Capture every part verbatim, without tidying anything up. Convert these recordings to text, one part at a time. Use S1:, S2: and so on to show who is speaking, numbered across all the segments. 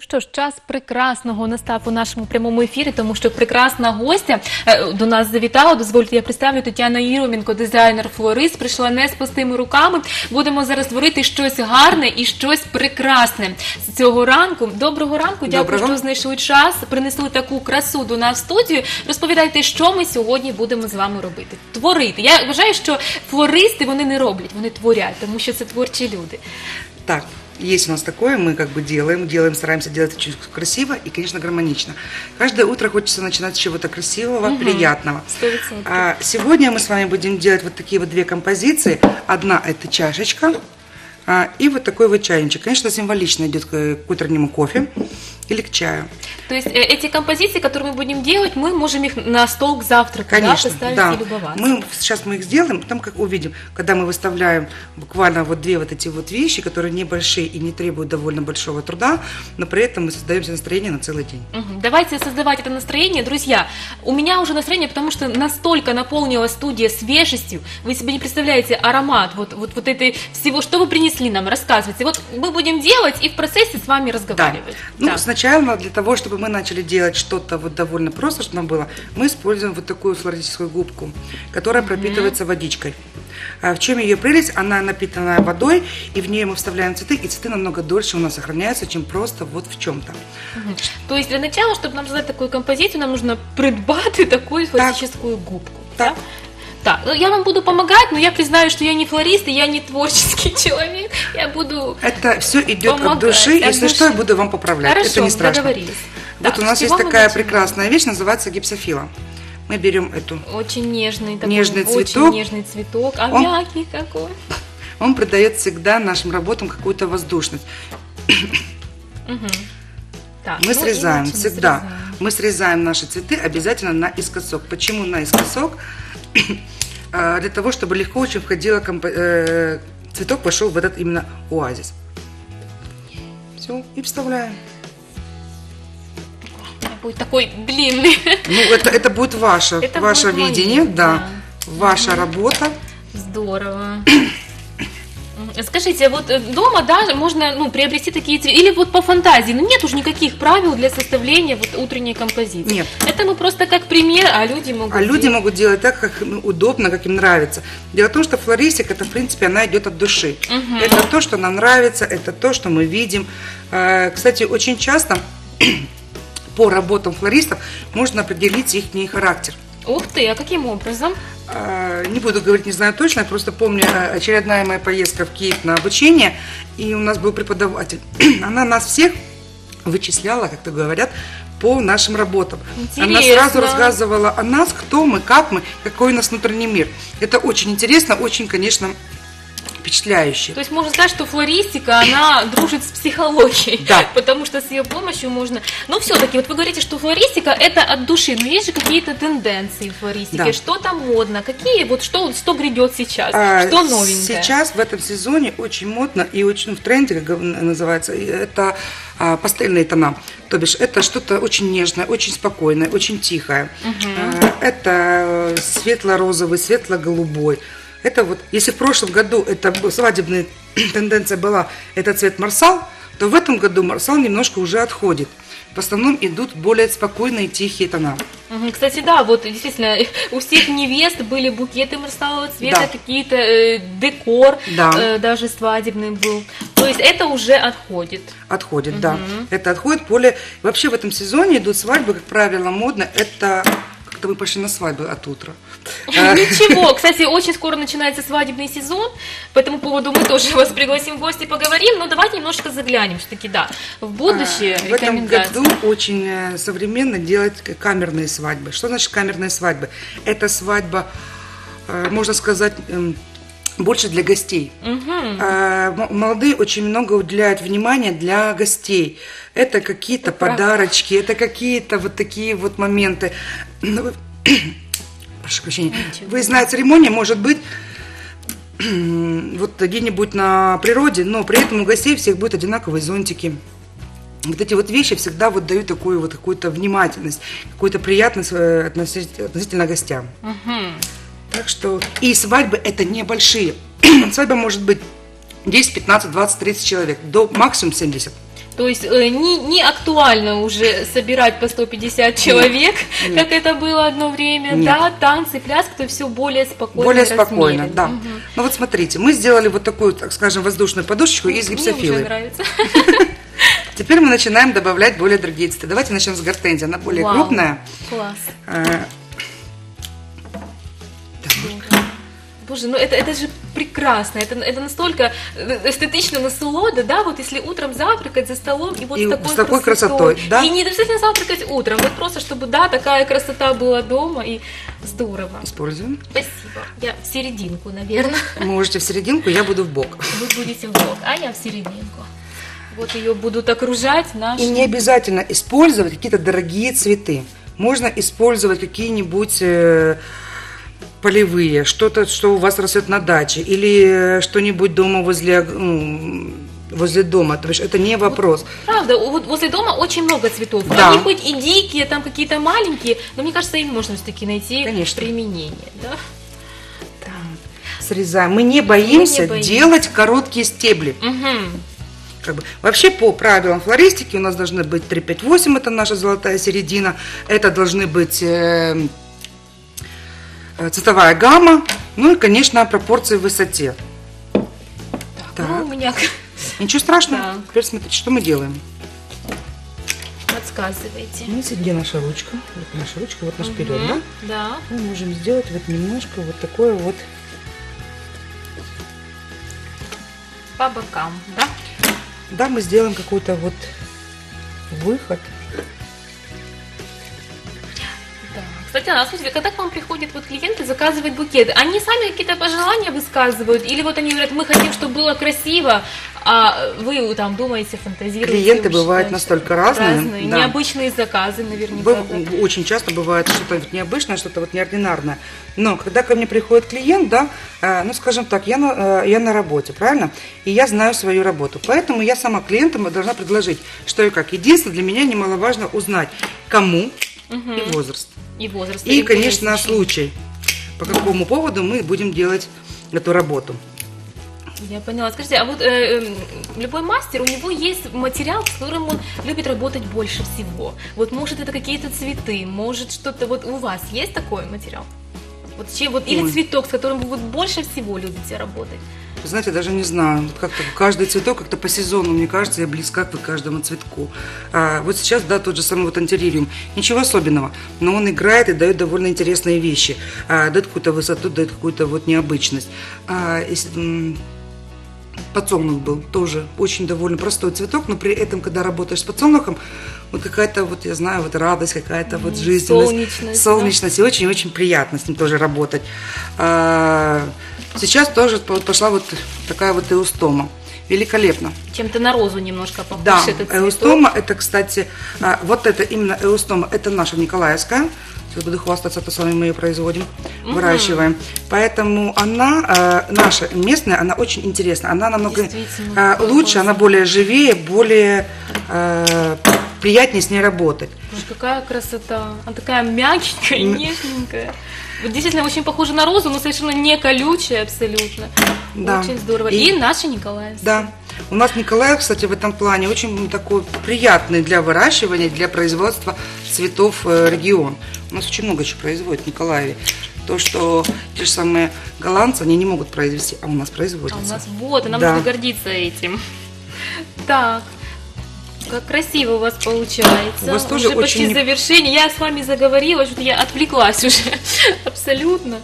S1: Що ж, час прекрасного настав у нашому прямому ефірі, тому що прекрасна гостя е, до нас завітала. Дозвольте, я представлю, Тетяна Єроменко, дизайнер-флорист, прийшла не з пустими руками. Будемо зараз творити щось гарне і щось прекрасне з цього ранку. Доброго ранку, дякую,
S2: Доброго.
S1: що знайшли час, принесли таку красу до нас в студію. Розповідайте, що ми сьогодні будемо з вами робити. Творити. Я вважаю, що флористи, вони не роблять, вони творять, тому що це творчі люди.
S2: Так, есть у нас такое, мы как бы делаем, делаем, стараемся делать очень красиво и, конечно, гармонично. Каждое утро хочется начинать с чего-то красивого, угу. приятного.
S1: сто процентов.
S2: А сегодня мы с вами будем делать вот такие вот две композиции. Одна – это чашечка, а, и вот такой вот чайничек. Конечно, символично идет к, к утреннему кофе или к чаю.
S1: То есть э, эти композиции, которые мы будем делать, мы можем их на стол к завтраку,
S2: Конечно,
S1: да, поставить
S2: да.
S1: и любоваться.
S2: Мы, сейчас мы их сделаем, потом как увидим, когда мы выставляем буквально вот две вот эти вот вещи, которые небольшие и не требуют довольно большого труда, но при этом мы создаем себе настроение на целый день.
S1: Угу. Давайте создавать это настроение. Друзья, у меня уже настроение, потому что настолько наполнилась студия свежестью. Вы себе не представляете аромат вот, вот, вот этой всего, что вы принесли нам, рассказывайте. Вот мы будем делать и в процессе с вами разговаривать.
S2: Да.
S1: Да.
S2: Ну, сначала для того, чтобы мы начали делать что-то вот довольно просто, чтобы нам было, мы используем вот такую флористическую губку, которая mm-hmm. пропитывается водичкой. А в чем ее прелесть? Она напитана водой, и в нее мы вставляем цветы, и цветы намного дольше у нас сохраняются, чем просто вот в чем-то.
S1: Угу. То есть для начала, чтобы нам создать такую композицию, нам нужно придбать такую флористическую губку.
S2: Так.
S1: Да? Так, ну я вам буду помогать, но я признаю, что я не флорист, и я не творческий человек. Я буду
S2: Это все идет
S1: помогать,
S2: от души,
S1: от
S2: если
S1: души.
S2: что, я буду вам поправлять.
S1: Хорошо,
S2: это не страшно.
S1: договорились.
S2: Вот
S1: Так,
S2: у нас
S1: с
S2: есть
S1: чего мы
S2: такая
S1: начнем?
S2: прекрасная вещь, называется гипсофила. Мы берем эту.
S1: Очень нежный такой,
S2: Нежный
S1: очень
S2: цветок.
S1: нежный цветок, а
S2: Он-
S1: мягкий какой.
S2: Он придает всегда нашим работам какую-то воздушность.
S1: Угу. Так,
S2: Мы
S1: ну,
S2: срезаем
S1: иначе мы
S2: всегда.
S1: срезаем.
S2: Мы срезаем наши цветы обязательно наискосок. Почему наискосок? А, Для того, чтобы легко очень входила компо- э, цветок пошел в этот именно оазис. Все, и вставляем.
S1: У меня будет такой длинный.
S2: Ну, это, это будет ваше,
S1: Это
S2: ваше
S1: будет
S2: видение,
S1: моё,
S2: да,
S1: да.
S2: ваша работа.
S1: Здорово. Скажите, вот э, дома, да, можно, ну, приобрести такие цветы, или вот по фантазии, ну, нет уже никаких правил для составления вот утренней композиции.
S2: Нет.
S1: Это мы просто как пример, а люди могут
S2: А люди
S1: делать.
S2: могут делать так, как им удобно, как им нравится. Дело в том, что флористика, это, в принципе, она идет от души.
S1: Мгм.
S2: Это то, что нам нравится, это то, что мы видим. А, Кстати, очень часто по работам флористов можно определить их характер.
S1: Ух ты, а каким образом?
S2: А, Не буду говорить, не знаю точно, я просто помню э, очередная моя поездка в Киев на обучение, и у нас был преподаватель. Она нас всех вычисляла, как-то говорят, по нашим работам. Она
S1: Интересно.
S2: сразу рассказывала о нас, кто мы, как мы, какой у нас внутренний мир. Это очень интересно, очень, конечно, впечатляюще.
S1: То есть можно сказать, что флористика, она дружит с психологией,
S2: Да.
S1: потому что с ее помощью можно... Но все-таки, вот вы говорите, что флористика это от души, но есть же какие-то тенденции в флористике,
S2: Да.
S1: что там модно, какие, вот что, что грядет сейчас,
S2: А,
S1: что новенькое?
S2: Сейчас в этом сезоне очень модно и очень в тренде, как называется, и это а, пастельные тона. То бишь это что-то очень нежное, очень спокойное, очень тихое. А, это светло-розовый, светло-голубой. Это вот, если в прошлом году это был- свадебная тенденция была, это цвет марсал, то в этом году марсал немножко уже отходит. В основном идут более спокойные, тихие тона.
S1: Мгм. Кстати, да, вот действительно, у всех невест были букеты марсалового цвета,
S2: Да.
S1: какие-то э, декор,
S2: Да.
S1: э, даже свадебный был. То есть это уже отходит.
S2: Отходит, да. Это отходит более... Вообще в этом сезоне идут свадьбы, как правило, модно. Это как-то мы пошли на свадьбу от утра. А,
S1: Ничего, кстати, очень скоро начинается свадебный сезон, по этому поводу мы тоже вас пригласим в гости, поговорим, но давайте немножко заглянем, все-таки, да, в будущее
S2: В этом
S1: рекомендации.
S2: году очень э, современно делать камерные свадьбы. Что значит камерные свадьбы? Это свадьба, э, можно сказать, эм, больше для гостей.
S1: Мгм.
S2: А, м- Молодые очень много уделяют внимания для гостей. Это какие-то
S1: Это правда.
S2: подарочки, это какие-то вот такие вот моменты. Ну, вы- Прошу прощения.
S1: Ничего.
S2: Выездная церемония может быть вот где-нибудь на природе, но при этом у гостей всех будут одинаковые зонтики. Вот эти вот вещи всегда вот дают такую вот какую-то внимательность, какую-то приятность э, относительно, относительно гостям.
S1: Мгм.
S2: Так что и свадьбы это небольшие. Свадьба может быть десять, пятнадцать, двадцать, тридцать человек, до максимум семьдесят.
S1: То есть э, не, не актуально уже собирать по сто пятьдесят человек,
S2: Нет.
S1: как это было одно время,
S2: Нет.
S1: да, танцы, пляск, то все более спокойно.
S2: Более спокойно,
S1: размеренно.
S2: да.
S1: Мгм.
S2: Ну вот смотрите, мы сделали вот такую, так скажем, воздушную подушечку из
S1: Мне уже
S2: гипсофилы.
S1: нравится.
S2: Теперь мы начинаем добавлять более другие цветы. Давайте начнем с гортензии, она более
S1: Вау.
S2: крупная.
S1: Класс.
S2: А,
S1: Боже, ну это, это же прекрасно, это, это настолько эстетично, насолода, да, вот если утром завтракать за столом и вот
S2: И
S1: с такой,
S2: с такой
S1: красотой.
S2: красотой, да?
S1: И не обязательно завтракать утром, вот просто чтобы, да, такая красота была дома, и здорово.
S2: Используем.
S1: Спасибо. Я в серединку, наверное.
S2: Вы можете в серединку, я буду в бок.
S1: Вы будете в бок, а я в серединку. Вот ее будут окружать наши...
S2: И не обязательно использовать какие-то дорогие цветы. Можно использовать какие-нибудь э, полевые, что-то, что у вас растет на даче, или что-нибудь дома возле, ну, возле дома. То есть это не вопрос.
S1: Правда, вот возле дома очень много цветов.
S2: Да.
S1: Они хоть и дикие, там какие-то маленькие, но мне кажется, им можно все-таки найти
S2: Конечно.
S1: применение. Да?
S2: Срезаем. Мы не боимся,
S1: Мы не боимся.
S2: делать короткие стебли.
S1: Мгм.
S2: Как бы. Вообще по правилам флористики у нас должны быть три пять восемь, это наша золотая середина. Это должны быть э, э, цветовая гамма, ну и, конечно, пропорции в высоте. Так.
S1: Ну, у меня
S2: Ничего страшного.
S1: Да.
S2: Теперь смотрите, что мы делаем.
S1: подсказывайте.
S2: Ну, где наша ручка? Вот наша ручка, вот наш вперед, да?
S1: Да.
S2: Мы можем сделать вот немножко вот такое вот.
S1: По бокам, да?
S2: Да, мы сделаем какой-то вот выход.
S1: Да. Кстати, Анна, смотрите, когда к вам приходят вот клиенты заказывать букеты, они сами какие-то пожелания высказывают? Или вот они говорят, мы хотим, чтобы было красиво, а вы там думаете, фантазируете?
S2: Клиенты
S1: уж,
S2: бывают
S1: да,
S2: настолько разные,
S1: разные,
S2: да.
S1: необычные заказы наверняка.
S2: Быв-
S1: да.
S2: Очень часто бывает что-то вот необычное, что-то вот неординарное. Но когда ко мне приходит клиент, да, э, ну, скажем так, я на, э, я на работе, правильно? И я знаю свою работу. Поэтому я сама клиентам должна предложить, что и как. Единственное, для меня немаловажно узнать, кому и возраст.
S1: И возраст.
S2: И,
S1: или
S2: конечно,
S1: возраст.
S2: случай, по какому поводу мы будем делать эту работу.
S1: Я поняла. Скажите, а вот э, э, любой мастер, у него есть материал, с которым он любит работать больше всего. Вот может это какие-то цветы, может что-то, вот у вас есть такой материал? Вот, чем, вот, или
S2: Ой.
S1: цветок, с которым вы вот больше всего любите работать?
S2: Вы знаете, даже не знаю, вот как-то каждый цветок как-то по сезону, мне кажется, я близка к каждому цветку. А, вот сейчас, да, тот же самый вот антиририум, ничего особенного, но он играет и дает довольно интересные вещи, а, дает какую-то высоту, дает какую-то вот необычность. А, если, м, подсолнух был тоже очень довольно простой цветок, но при этом, когда работаешь с подсолнухом, вот какая-то, вот я знаю, вот радость, какая-то вот жизненность,
S1: солнечность,
S2: солнечность, и очень-очень приятно с ним тоже работать. А, сейчас тоже пошла вот такая вот эустома. Великолепно.
S1: Чем-то на розу немножко похож
S2: Да,
S1: этот цветок.
S2: эустома, это, кстати, а, вот это именно эустома, это наша Николаевская. Сейчас буду хвастаться, то сами мы ее производим, выращиваем. Поэтому она, э, наша местная, она очень интересна. Она намного
S1: Действительно,
S2: э, лучше,
S1: классно.
S2: она более живее, более э, приятнее с ней работать.
S1: Боже, какая красота. Она такая мягенькая, нежненькая. Вот действительно очень похожа на розу, но совершенно не колючая абсолютно.
S2: Да.
S1: Очень здорово.
S2: И-
S1: И, наша Николаевская.
S2: Да. У нас Николаев, кстати, в этом плане очень такой приятный для выращивания, для производства цветов э, регион. У нас очень много чего производят в Николаеве. То, что те же самые голландцы, они не могут произвести, а у нас
S1: А
S2: производятся.
S1: у нас вот, и нам
S2: Да.
S1: нужно гордиться этим. Так, как красиво у вас получается.
S2: У вас тоже
S1: уже почти
S2: очень не-
S1: завершение. Я с вами заговорила, что-то я отвлеклась уже абсолютно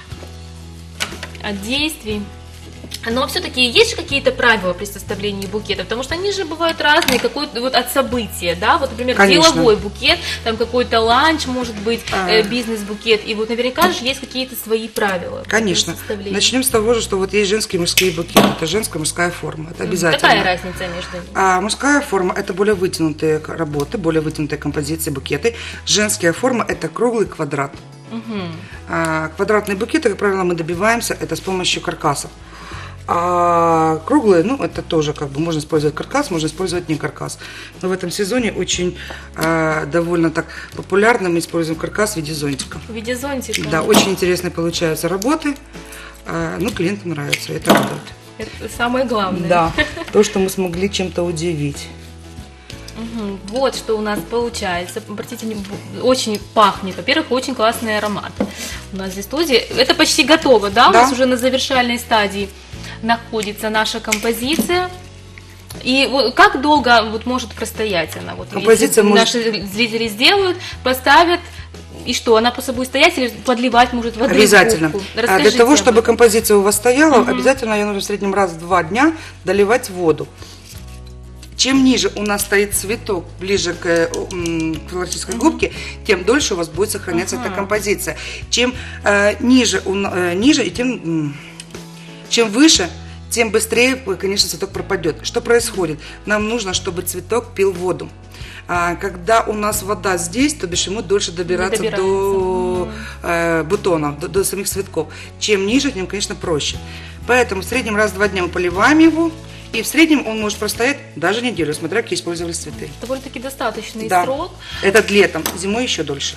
S1: от действий. Но все-таки есть же какие-то правила при составлении букета, потому что они же бывают разные, какой-то вот от события, да, вот, например,
S2: Конечно.
S1: деловой букет, там какой-то ланч, может быть,
S2: А.
S1: э, бизнес-букет, и вот наверняка же есть какие-то свои правила. при
S2: Конечно.
S1: составлении.
S2: Начнем с того же, что вот есть женские и мужские букеты. Это женская и мужская форма. Это обязательно.
S1: Какая разница между ними?
S2: А мужская форма – это более вытянутые к- работы, более вытянутые композиции, букеты. Женская форма – это круглый квадрат. А квадратные букеты, как правило, мы добиваемся это с помощью каркасов. А круглые, ну, это тоже как бы можно использовать каркас, можно использовать не каркас. Но в этом сезоне очень а, довольно так популярно мы используем каркас в виде зонтика.
S1: В виде зонтика.
S2: Да, очень интересные получаются работы. А, ну, клиентам нравится, это радует.
S1: Это самое главное.
S2: Да, то, что мы смогли чем-то удивить.
S1: Мгм. Вот что у нас получается. Обратите внимание, очень пахнет. Во-первых, очень классный аромат у нас здесь в студии. Это почти готово, да? У
S2: Да.
S1: нас уже на завершальной стадии находится наша композиция. И вот как долго вот может простоять она? Вот
S2: Композиция
S1: если
S2: может-
S1: наши зрители сделают, поставят, и что, она просто будет стоять или подливать может воды в
S2: Обязательно.
S1: губку?
S2: А Для
S1: Расскажите
S2: того,
S1: об
S2: чтобы
S1: этом.
S2: композиция у вас стояла, обязательно ее нужно в среднем раз в два дня доливать воду. Чем ниже у нас стоит цветок, ближе к, э, м, к флористической губке, тем дольше у вас будет сохраняться эта композиция. Чем э, ниже, у на- э, ниже и тем, м, чем выше, тем быстрее, конечно, цветок пропадет. Что происходит? Нам нужно, чтобы цветок пил воду. А когда у нас вода здесь, то бишь ему дольше добираться
S1: добирается.
S2: до э, бутонов, до, до самих цветков. Чем ниже, тем, конечно, проще. Поэтому в среднем раз в два дня мы поливаем его, и в среднем он может простоять даже неделю, смотря какие использовались цветы.
S1: Довольно-таки достаточный
S2: Да.
S1: срок.
S2: Это летом, зимой еще дольше.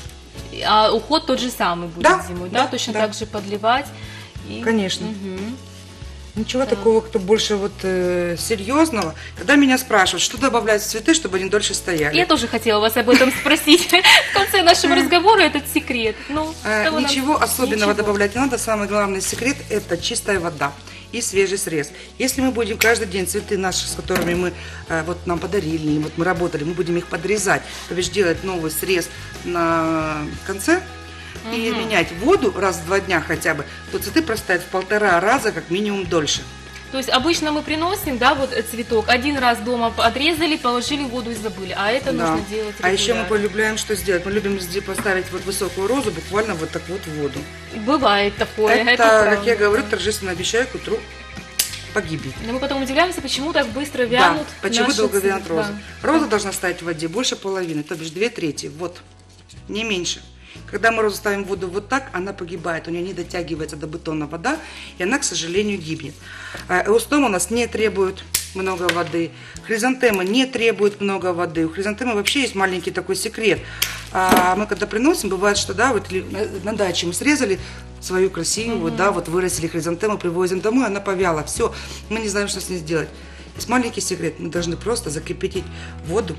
S1: А уход тот же самый будет
S2: Да,
S1: зимой, да?
S2: да,
S1: Точно
S2: да.
S1: так же подливать. И-
S2: Конечно.
S1: Мгм.
S2: Ничего такого, кто больше вот э, серьезного. Когда меня спрашивают, что добавлять в цветы, чтобы они дольше стояли.
S1: Я тоже хотела вас об этом спросить в конце нашего разговора, этот секрет. Ну,
S2: Э,
S1: что вы нам-
S2: Ничего особенного
S1: Ничего.
S2: добавлять не надо. Самый главный секрет – это чистая вода и свежий срез. Если мы будем каждый день цветы наши, с которыми мы э, вот нам подарили, или вот мы работали, мы будем их подрезать, то бишь делать новый срез на конце и менять воду раз в два дня хотя бы, то цветы простоят в полтора раза как минимум дольше.
S1: То есть обычно мы приносим, да, вот э, цветок, один раз дома отрезали, положили в воду и забыли, а это
S2: Да.
S1: нужно делать
S2: А еще мы
S1: регулярно.
S2: полюбляем что сделать? Мы любим здесь поставить вот высокую розу буквально вот так вот в воду.
S1: Бывает такое, это,
S2: это, как
S1: правда.
S2: я говорю, торжественно обещаю, к утру погибнет.
S1: Но мы потом удивляемся, почему так быстро
S2: Да,
S1: вянут
S2: почему
S1: наши
S2: долго
S1: цветы.
S2: вянут розы?
S1: Да.
S2: Роза должна стоять в воде больше половины, то бишь две трети, вот, не меньше. Когда мы розу ставим в воду вот так, она погибает, у нее не дотягивается до бутона вода, и она, к сожалению, гибнет. А эустома у нас не требует много воды, хризантема не требует много воды. У хризантемы вообще есть маленький такой секрет. А мы когда приносим, бывает, что да, вот или на, на даче мы срезали свою красивую, да, вот вырастили хризантему, привозим домой, она повяла, все, мы не знаем, что с ней сделать. Есть маленький секрет, мы должны просто закипятить воду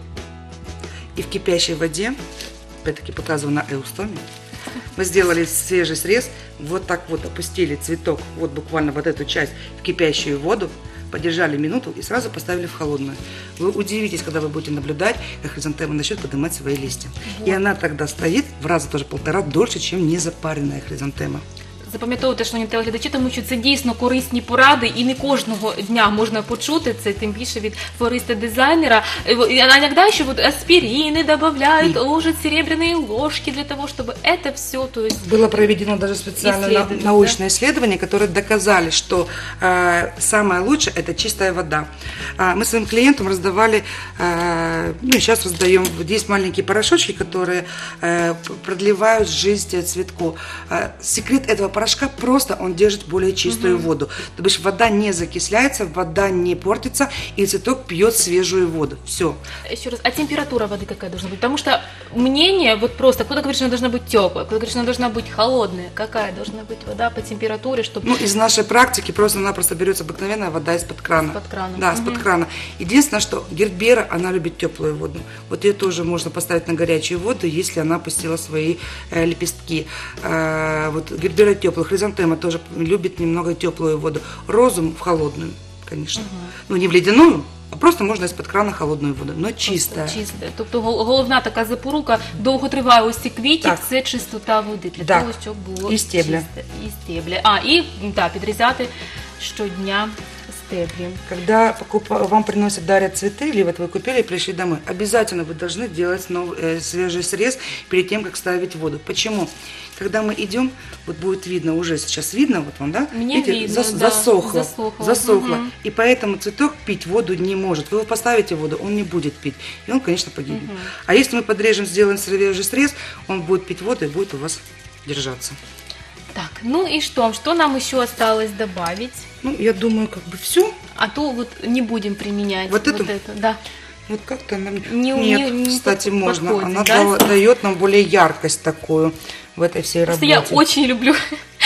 S2: и в кипящей воде, опять-таки показываю на эустоме, мы сделали свежий срез, вот так вот опустили цветок, вот буквально вот эту часть в кипящую воду, подержали минуту и сразу поставили в холодную. Вы удивитесь, когда вы будете наблюдать, как хризантема начнет поднимать свои листья. И она тогда стоит в раза тоже полтора дольше, чем незапаренная хризантема.
S1: Запам'ятовуйте, шановні телеглядачі, тому що це дійсно корисні поради, і не кожного дня можна почути це, тим більше від флориста-дизайнера. А иногда еще вот аспирины добавляют, ложат серебряные ложки для того, чтобы это все, то есть...
S2: Было проведено даже специальное на-
S1: Исследование,
S2: научное исследование, которое доказали, что э, самое лучшее – это чистая вода. А, мы своим клиентам раздавали, э, ну и сейчас раздаем, вот есть маленькие порошочки, которые э, п- продлевают жизнь цветку. А, секрет этого порошка просто он держит более чистую воду. То бишь вода не закисляется, вода не портится, и цветок пьет свежую воду. Все.
S1: Еще раз, а температура воды какая должна быть? Потому что мнение, вот просто, кто-то говорит, что она должна быть теплая, кто-то говорит, что она должна быть холодная. Какая должна быть вода по температуре, чтобы...
S2: Ну, из нашей практики просто-напросто берется обыкновенная вода из-под крана.
S1: Из-под крана.
S2: Да, из-под крана. Единственное, что гербера, она любит теплую воду. Вот ее тоже можно поставить на горячую воду, если она опустила свои э, лепестки. Э, вот гербера теплую, хризантема тоже любит немного теплую воду. Розу в холодную, конечно. Ну, не в ледяную, а просто можна из-под крана холодную воду, но чистая.
S1: Чисте. Тобто гол- головна така запорука довготривалості квітів
S2: Так.
S1: – це чистота води, для
S2: Да.
S1: того, щоб було
S2: І стебля.
S1: чисте. І стебля. А, і та, підрізати щодня стеблі.
S2: Когда покупа- вам приносят, дарят цветы, или вот вы купили и пришли домой, обязательно вы должны делать нов- э, свежий срез перед тем, как ставить воду. Почему? Когда мы идем, вот будет видно, уже сейчас видно, вот вам, да?
S1: Мне
S2: Видите,
S1: видно,
S2: зас-
S1: да,
S2: засохло,
S1: засохло.
S2: засохло.
S1: Мгм.
S2: И поэтому цветок пить воду не может. Вы его поставите в воду, он не будет пить, и он, конечно, погибнет. А если мы подрежем, сделаем свежий срез, он будет пить воду и будет у вас держаться.
S1: Так, ну и что? Что нам еще осталось добавить?
S2: Ну, я думаю, как бы все.
S1: А то вот не будем применять
S2: Вот эту?
S1: это. Да.
S2: Вот как-то нам...
S1: Не-
S2: Нет,
S1: не- не
S2: кстати,
S1: под-
S2: можно.
S1: подходит,
S2: Она
S1: да?
S2: дала- дает нам более яркость такую в этой всей
S1: Просто
S2: работе.
S1: я очень люблю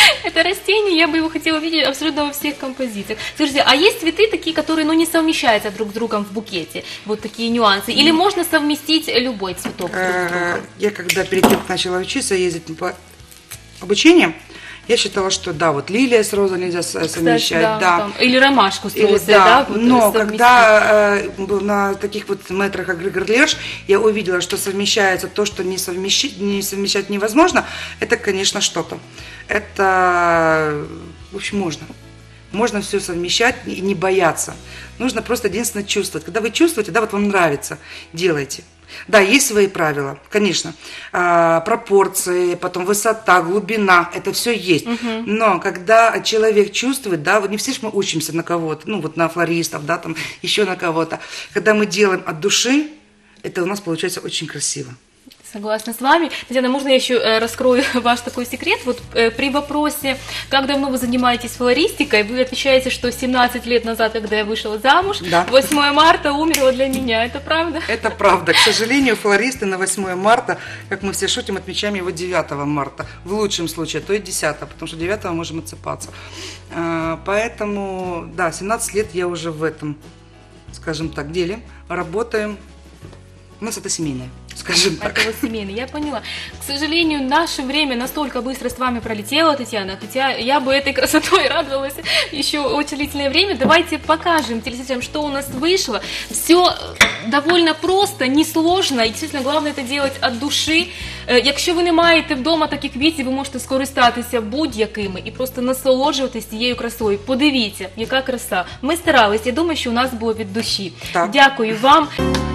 S1: Это растение, я бы его хотела увидеть абсолютно во всех композициях. Скажите, а есть цветы такие, которые, ну, не совмещаются друг с другом в букете? Вот такие нюансы. Или можно совместить любой цветок друг с другом?
S2: Я когда перед тем, как начала учиться, ездить по обучению, я считала, что да, вот лилия с розой нельзя совмещать,
S1: Кстати, да,
S2: да.
S1: там, или ромашку с
S2: Или,
S1: розой,
S2: да,
S1: да, вот
S2: но
S1: совместить.
S2: когда э, был на таких вот метрах агрегарлеж я увидела, что совмещается то, что не совмещать, не совмещать невозможно, это, конечно, что-то. Это, в общем, можно. Можно все совмещать и не бояться. Нужно просто единственное чувствовать. Когда вы чувствуете, да, вот вам нравится, делайте. Да, есть свои правила, конечно, а, пропорции, потом высота, глубина, это все есть. Uh-huh. Но когда человек чувствует, да, вот не все же мы учимся на кого-то, ну вот на флористов, да, там еще на кого-то. Когда мы делаем от души, это у нас получается очень красиво.
S1: Согласна с вами. Татьяна, можно я еще э, раскрою ваш такой секрет? Вот э, при вопросе, как давно вы занимаетесь флористикой, вы отвечаете, что семнадцать лет назад, когда я вышла замуж,
S2: да.
S1: восьмое марта умерло для меня. Это правда?
S2: Это правда. К сожалению, флористы на восьмое марта, как мы все шутим, отмечаем его девятого марта. В лучшем случае, а то и десятого, потому что девятого можем отсыпаться. Поэтому, да, семнадцать лет я уже в этом, скажем так, деле. Работаем. У нас это семейное, скажем так.
S1: Это вот семейное, я поняла. К сожалению, наше время настолько быстро с вами пролетело, Татьяна, хотя я бы этой красотой радовалась еще очень длительное время. Давайте покажем телезрителям, что у нас вышло. Все довольно просто, несложно, і, дійсно, головне це робити від душі. Якщо ви не маєте вдома таких квітів, ви можете скористатися будь-якими і просто насолоджуватися цією красою. Подивіться, яка краса. Ми старались, я думаю, що у нас було від душі.
S2: Так.
S1: Дякую вам.